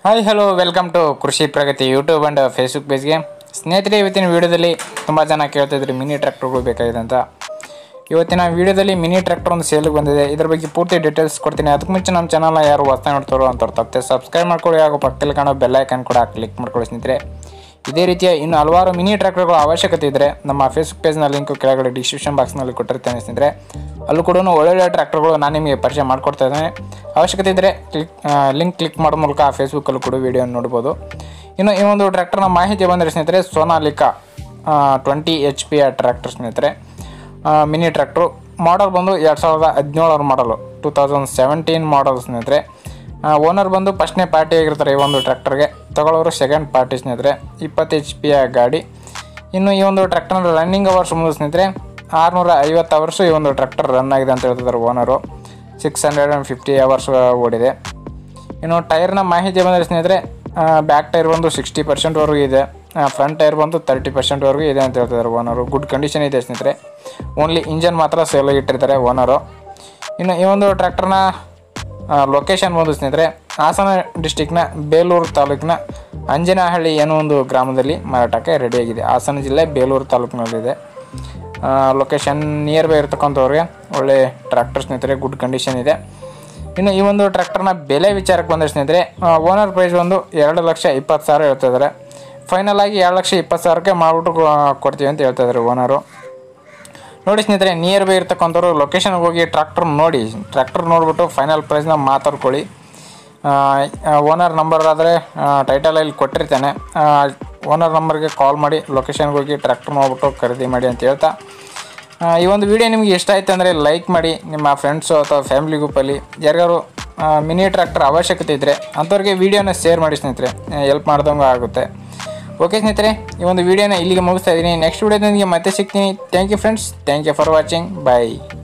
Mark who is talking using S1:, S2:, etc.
S1: Hi hello welcome to Krishi Pragati YouTube and Facebook ಪೇಜ್ಗೆ. ಸ್ನೇಹಿತರೆ, ಇವತ್ತಿನ ವೀಡಿಯೋದಲ್ಲಿ ತುಂಬ ಜನ ಕೇಳ್ತಾಯಿದ್ರಿ ಮಿನಿ ಟ್ರ್ಯಾಕ್ಟರ್ಗಳು ಬೇಕಾಗಿದೆ ಅಂತ. ಇವತ್ತಿನ ವೀಡಿಯೋದಲ್ಲಿ ಮಿನಿ ಟ್ರ್ಯಾಕ್ಟರ್ ಒಂದು ಸೇಲ್ಗೆ ಬಂದಿದೆ. ಇದ್ರ ಬಗ್ಗೆ ಪೂರ್ತಿ ಡೀಟೇಲ್ಸ್ ಕೊಡ್ತೀನಿ. ಅದಕ್ಕೆ ಮುಂಚೆ ನಮ್ಮ ಚಾನಲ್ನ ಯಾರು ಹೊಸ್ತಾಗಿ ನೋಡ್ತಾರೋ ಅಂಥವ್ರು ತಪ್ಪದೆ ಸಬ್ಸ್ಕ್ರೈಬ್ ಮಾಡ್ಕೊಳ್ಳಿ, ಹಾಗೂ ಪಕ್ಕದಲ್ಲಿ ಕಾಣೋ ಬೆಲ್ ಐಕಾನ್ ಕೂಡ ಕ್ಲಿಕ್ ಮಾಡ್ಕೊಳ್ಳಿ ಸ್ನೇಹಿತರೆ. ಇದೇ ರೀತಿಯ ಇನ್ನು ಹಲವಾರು ಮಿನಿ ಟ್ರ್ಯಾಕ್ಟರ್ಗಳು ಅವಶ್ಯಕತೆ ಇದ್ದರೆ ನಮ್ಮ ಫೇಸ್ಬುಕ್ ಪೇಜ್ನ ಲಿಂಕು ಕೆಳಗಡೆ ಡಿಸ್ಕ್ರಿಪ್ಷನ್ ಬಾಕ್ಸ್ನಲ್ಲಿ ಕೊಟ್ಟಿರ್ತೇನೆ ಸ್ನೇಹಿತರೆ. ಅಲ್ಲೂ ಕೂಡ ಒಳ್ಳೊಳ್ಳೆ ಟ್ರ್ಯಾಕ್ಟರ್ಗಳು ನಾನು ನಿಮಗೆ ಪರಿಚಯ ಮಾಡಿಕೊಡ್ತಾ ಇದ್ದೇನೆ. ಅವಶ್ಯಕತೆ ಇದ್ದರೆ ಲಿಂಕ್ ಕ್ಲಿಕ್ ಮಾಡೋ ಮೂಲಕ ಫೇಸ್ಬುಕ್ಕಲ್ಲೂ ಕೂಡ ವೀಡಿಯೋ ನೋಡ್ಬೋದು. ಇನ್ನು ಈ ಒಂದು ಟ್ರ್ಯಾಕ್ಟರ್ನ ಮಾಹಿತಿ ಬಂದರೆ ಸ್ನೇಹಿತರೆ, ಸೋನಾಲಿಕಾ 20 HP ಟ್ರ್ಯಾಕ್ಟರ್ ಸ್ನೇಹಿತರೆ. ಮಿನಿ ಟ್ರ್ಯಾಕ್ಟ್ರು ಮಾಡಲ್ ಬಂದು 2017 ಮಾಡಲು, 2017 ಮಾಡಲ್ ಸ್ನೇಹಿತರೆ. ಓನರ್ ಬಂದು ಫಸ್ಟ್ನೇ ಪಾರ್ಟಿ ಆಗಿರ್ತಾರೆ ಈ ಒಂದು ಟ್ರ್ಯಾಕ್ಟರ್ಗೆ. ತಗೊಳ್ಳೋರು ಸೆಕೆಂಡ್ ಪಾರ್ಟಿ ಸ್ನೇಹಿತರೆ. 20 HP ಗಾಡಿ. ಇನ್ನು ಈ ಒಂದು ಟ್ರ್ಯಾಕ್ಟರ್ನ ರನ್ನಿಂಗ್ ಅವರ್ಸ್ ಬಂದು ಸ್ನೇಹಿತರೆ 650 ಅವರ್ಸು ಈ ಒಂದು ಟ್ರ್ಯಾಕ್ಟರ್ ರನ್ ಆಗಿದೆ ಅಂತ ಹೇಳ್ತಿದ್ದಾರೆ ಓನರು. 650 ಅವರ್ಸ್ ಓಡಿದೆ. ಇನ್ನು ಟೈರ್ನ ಮಾಹಿತಿ ಬಂದರೆ ಸ್ನೇಹಿತರೆ, ಬ್ಯಾಕ್ ಟೈರ್ ಬಂದು 60% ಇದೆ, ಫ್ರಂಟ್ ಟೈರ್ ಬಂದು 30% ಇದೆ ಅಂತ ಹೇಳ್ತಿದ್ದಾರೆ ಓನರು. ಗುಡ್ ಕಂಡೀಷನ್ ಇದೆ ಸ್ನೇಹಿತರೆ. ಓನ್ಲಿ ಇಂಜನ್ ಮಾತ್ರ ಸೇಲ್ ಇಟ್ಟಿರ್ತಾರೆ ಓನರು. ಇನ್ನು ಈ ಒಂದು ಟ್ರ್ಯಾಕ್ಟರ್ನ ಲೊಕೇಶನ್ ಬಂದು ಸ್ನೇಹಿತರೆ, ಹಾಸನ ಡಿಸ್ಟಿಕ್ನ ಬೇಲೂರು ತಾಲೂಕಿನ ಅಂಜನಹಳ್ಳಿ ಏನೋ ಒಂದು ಗ್ರಾಮದಲ್ಲಿ ಮಾರಾಟಕ್ಕೆ ರೆಡಿಯಾಗಿದೆ. ಹಾಸನ ಜಿಲ್ಲೆ ಬೇಲೂರು ತಾಲೂಕಿನಲ್ಲಿದೆ. ಲೊಕೇಶನ್ ನಿಯರ್ ಬೈ ಇರ್ತಕ್ಕಂಥವ್ರಿಗೆ ಒಳ್ಳೆ ಟ್ರ್ಯಾಕ್ಟರ್ ಸ್ನೇಹಿತರೆ, ಗುಡ್ ಕಂಡೀಷನ್ ಇದೆ. ಇನ್ನು ಈ ಒಂದು ಟ್ರ್ಯಾಕ್ಟರ್ನ ಬೆಲೆ ವಿಚಾರಕ್ಕೆ ಬಂದರೆ ಸ್ನೇಹಿತರೆ, ಓನರ್ ಪ್ರೈಸ್ ಒಂದು 2,20,000 ಹೇಳ್ತಿದ್ದಾರೆ. ಫೈನಲ್ ಆಗಿ 2,20,000ಕ್ಕೆ ಮಾಡಿಬಿಟ್ಟು ಕೊಡ್ತೀವಿ ಅಂತ ಹೇಳ್ತಾಯಿದ್ದಾರೆ ಓನರು. ನೋಡಿ ಸ್ನೇಹಿತರೆ, ನಿಯರ್ ಬೈ ಇರ್ತಕ್ಕಂಥವ್ರು ಲೊಕೇಶನ್ಗೆ ಹೋಗಿ ಟ್ರ್ಯಾಕ್ಟರ್ ನೋಡಿಬಿಟ್ಟು ಫೈನಲ್ ಪ್ರೈಸ್ನ ಮಾತಾಡ್ಕೊಳ್ಳಿ. ಓನರ್ ನಂಬರ್ ಆದರೆ ಟೈಟಲಲ್ಲಿ ಕೊಟ್ಟಿರ್ತಾನೆ. ಓನರ್ ನಂಬರ್ಗೆ ಕಾಲ್ ಮಾಡಿ ಲೊಕೇಶನ್ಗೆ ಹೋಗಿ ಟ್ರ್ಯಾಕ್ಟರ್ ನೋಡ್ಬಿಟ್ಟು ಖರೀದಿ ಮಾಡಿ ಅಂತ ಹೇಳ್ತಾ, ಈ ಒಂದು ವಿಡಿಯೋ ನಿಮಗೆ ಇಷ್ಟ ಆಯಿತು ಅಂದರೆ ಲೈಕ್ ಮಾಡಿ. ನಿಮ್ಮ ಫ್ರೆಂಡ್ಸು ಅಥವಾ ಫ್ಯಾಮಿಲಿ ಗ್ರೂಪಲ್ಲಿ ಯಾರಿಗಾರು ಮಿನಿ ಟ್ರ್ಯಾಕ್ಟರ್ ಅವಶ್ಯಕತೆ ಇದ್ದರೆ ಅಂಥವ್ರಿಗೆ ವೀಡಿಯೋನ ಶೇರ್ ಮಾಡಿ ಸ್ನೇಹಿತರೆ, ಹೆಲ್ಪ್ ಮಾಡ್ದಂಗೆ ಆಗುತ್ತೆ. ಓಕೆ ಸ್ನೇಹಿತರೆ, ಈ ಒಂದು ವಿಡಿಯೋನ ಇಲ್ಲಿಗೆ ಮುಗಿಸ್ತಾ ಇದ್ದೀನಿ. ನೆಕ್ಸ್ಟ್ ವಿಡಿಯೋದೊಂದಿಗೆ ಮತ್ತೆ ಸಿಗ್ತೀನಿ. Thank you friends, thank you for watching. Bye.